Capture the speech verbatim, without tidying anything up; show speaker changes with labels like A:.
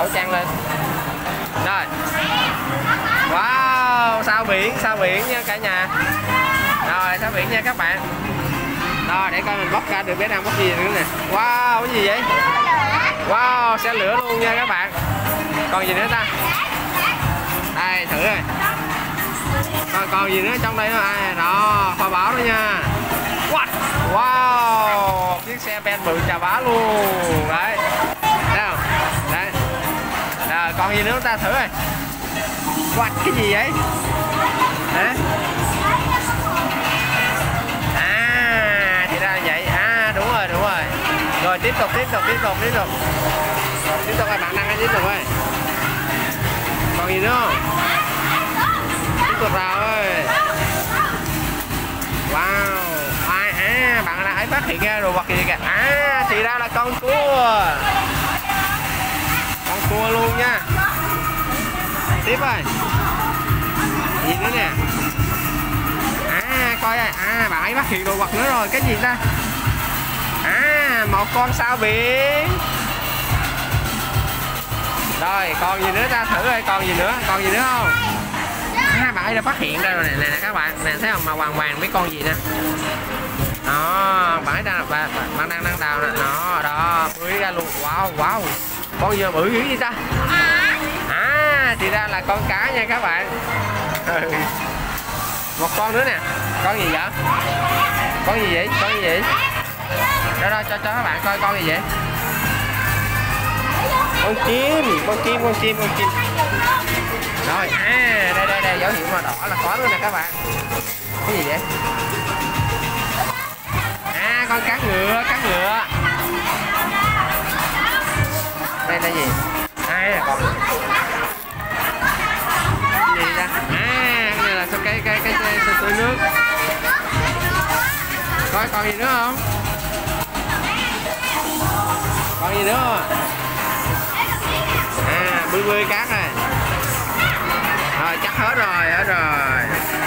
A: khẩu trang lên. Rồi. Wow, sao biển, sao biển nha cả nhà. Rồi, sao biển nha các bạn. Rồi, để coi mình bóc ra được bé Nam bóc gì nữa nè. Wow, cái gì vậy? Wow, xe lửa luôn nha các bạn. Còn gì nữa ta? Đây, thử rồi. Còn, còn gì nữa trong đây nữa? À, đó, kho báu đó nha. What? Wow, chiếc xe ben bự chà bá luôn. Đấy. Thấy không? Đấy. Rồi, còn gì nữa ta thử rồi. What? Cái gì vậy? Hả? À, thì ra là vậy. À, đúng rồi, đúng rồi. Rồi, tiếp tục, tiếp tục, tiếp tục, tiếp tục. Tiếp tục các bạn đăng tiếp tục ơi. Còn gì nữa không? Tiếp tục rồi. Wow. À, à bạn đã ấy phát hiện ra đồ vật gì kìa. À, thì ra là con cua. Con cua luôn nha. Tiếp ơi. Gì nữa nè. À, coi ơi. À, bạn ấy phát hiện đồ vật nữa rồi. Cái gì ta? À, một con sao biển. Rồi, còn gì nữa ta thử ơi, còn gì nữa, còn gì nữa không? À, bạn ấy đã phát hiện ra rồi nè, nè, nè các bạn, nè thấy không, màu vàng vàng mấy con gì nè. Đó, bạn ấy đang bạn, bạn đang đang đào nè, đó, đó, bưởi ra luôn, wow, wow. Con gì bự dữ gì ta? À, thì ra là con cá nha các bạn. Một con nữa nè, con gì vậy? Con gì vậy? Con gì vậy? Đó, đó, cho cho các bạn coi con gì vậy? Con chim, con chim, con chim, con chim. Rồi, à, đây đây đây dấu hiệu màu đỏ là có luôn nè các bạn. Cái gì vậy? À, con cá ngựa, cá ngựa. Đây là gì? À, là con gì ta? À, cái này là cái cái cái xe tưới nước. Coi còn gì nữa không? Còn gì nữa không? À, bươi bươi cát này. Rồi chắc hết rồi, hết rồi.